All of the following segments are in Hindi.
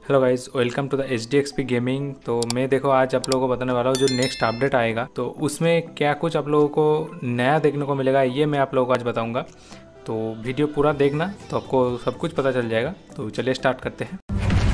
Hello guys, welcome to the HDXP gaming. तो मैं देखो आज आप लोगों को बताने वाला हूँ जो नेक्स्ट अपडेट आएगा तो उसमें क्या कुछ आप लोगों को नया देखने को मिलेगा, ये मैं आप लोगों को आज बताऊंगा। तो वीडियो पूरा देखना तो आपको सब कुछ पता चल जाएगा। तो चलिए स्टार्ट करते हैं।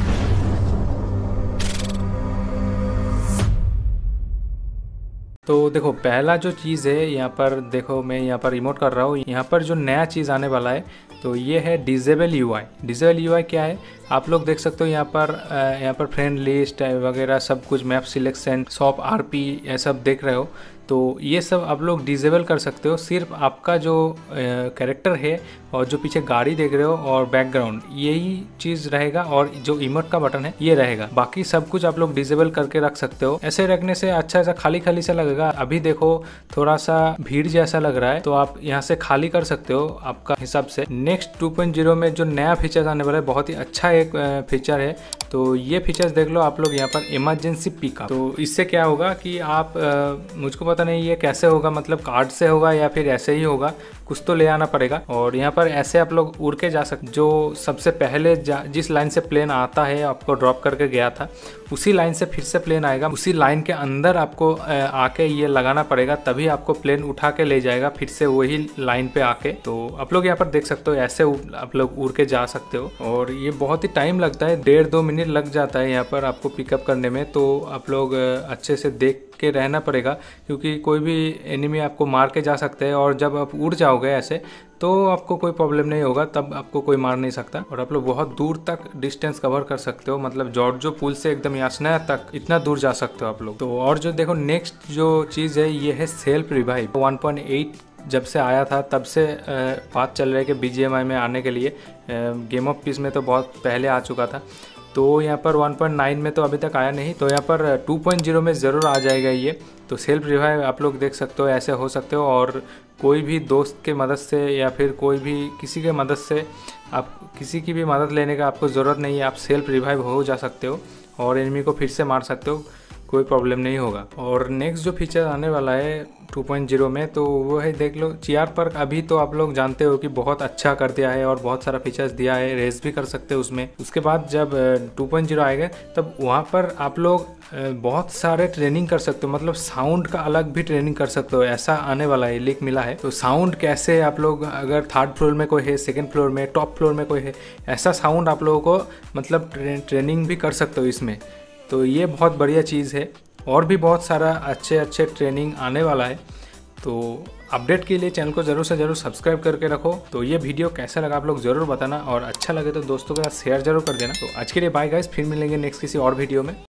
तो देखो पहला जो चीज़ है यहाँ पर, देखो मैं यहाँ पर रिमोट कर रहा हूँ। यहाँ पर जो नया चीज़ आने वाला है तो ये है डिसेबल UI। डिसेबल UI क्या है आप लोग देख सकते हो। यहाँ पर फ्रेंड लिस्ट वगैरह सब कुछ, मैप सिलेक्शन, शॉप RP ये सब देख रहे हो। तो ये सब आप लोग डिसेबल कर सकते हो। सिर्फ आपका जो कैरेक्टर है और जो पीछे गाड़ी देख रहे हो और बैकग्राउंड, यही चीज़ रहेगा और जो इमोट का बटन है ये रहेगा। बाकी सब कुछ आप लोग डिसेबल करके रख सकते हो। ऐसे रखने से अच्छा सा खाली खाली सा लगेगा। अभी देखो थोड़ा सा भीड़ जैसा लग रहा है तो आप यहाँ से खाली कर सकते हो आपका हिसाब से। नेक्स्ट 2.0 में जो नया फीचर आने वाला है बहुत ही अच्छा एक फीचर है। तो ये फीचर्स देख लो आप लोग यहाँ पर, इमरजेंसी पिकअप। तो इससे क्या होगा कि आप मुझको पता नहीं ये कैसे होगा, मतलब कार्ड से होगा या फिर ऐसे ही होगा, कुछ तो ले आना पड़ेगा। और यहाँ पर ऐसे आप लोग उड़ के जा सकते। जो सबसे पहले जिस लाइन से प्लेन आता है आपको ड्रॉप करके गया था, उसी लाइन से फिर से प्लेन आएगा। उसी लाइन के अंदर आपको आके ये लगाना पड़ेगा, तभी आपको प्लेन उठा के ले जाएगा फिर से वही लाइन पे आके। तो आप लोग यहाँ पर देख सकते हो ऐसे आप लोग उड़ के जा सकते हो। और ये बहुत ही टाइम लगता है, 1.5-2 मिनट लग जाता है यहाँ पर आपको पिकअप करने में। तो आप लोग अच्छे से देख के रहना पड़ेगा, क्योंकि कोई भी एनिमी आपको मार के जा सकते हैं। और जब आप उड़ जाओगे ऐसे तो आपको कोई प्रॉब्लम नहीं होगा, तब आपको कोई मार नहीं सकता। और आप लोग बहुत दूर तक डिस्टेंस कवर कर सकते हो, मतलब जॉर्जो पुल से एकदम यासना तक इतना दूर जा सकते हो आप लोग। तो और जो देखो नेक्स्ट जो चीज़ है ये है सेल्फ रिवाइव। 1.8 जब से आया था तब से बात चल रही है कि BGMI में आने के लिए। गेम ऑफ पीस में तो बहुत पहले आ चुका था। तो यहाँ पर 1.9 में तो अभी तक आया नहीं, तो यहाँ पर 2.0 में ज़रूर आ जाएगा ये। तो सेल्फ रिवाइव आप लोग देख सकते हो, ऐसे हो सकते हो। और कोई भी दोस्त के मदद से या फिर कोई भी किसी के मदद से, आप किसी की भी मदद लेने का आपको ज़रूरत नहीं है। आप सेल्फ रिवाइव हो जा सकते हो और एनिमी को फिर से मार सकते हो, कोई प्रॉब्लम नहीं होगा। और नेक्स्ट जो फीचर आने वाला है 2.0 में तो वो है, देख लो चियर पर्क। अभी तो आप लोग जानते हो कि बहुत अच्छा कर दिया है और बहुत सारा फीचर्स दिया है, रेस भी कर सकते हो उसमें। उसके बाद जब 2.0 आएगा तब वहाँ पर आप लोग बहुत सारे ट्रेनिंग कर सकते हो, मतलब साउंड का अलग भी ट्रेनिंग कर सकते हो। ऐसा आने वाला है, लीक मिला है। तो साउंड कैसे आप लोग, अगर 3rd फ्लोर में कोई है, 2nd फ्लोर में, टॉप फ्लोर में कोई है, ऐसा साउंड आप लोगों को मतलब ट्रेनिंग भी कर सकते हो इसमें। तो ये बहुत बढ़िया चीज़ है। और भी बहुत सारा अच्छे ट्रेनिंग आने वाला है। तो अपडेट के लिए चैनल को ज़रूर से ज़रूर सब्सक्राइब करके रखो। तो ये वीडियो कैसा लगा आप लोग ज़रूर बताना, और अच्छा लगे तो दोस्तों के साथ शेयर जरूर कर देना। तो आज के लिए बाय गाइस, फिर मिलेंगे नेक्स्ट किसी और वीडियो में।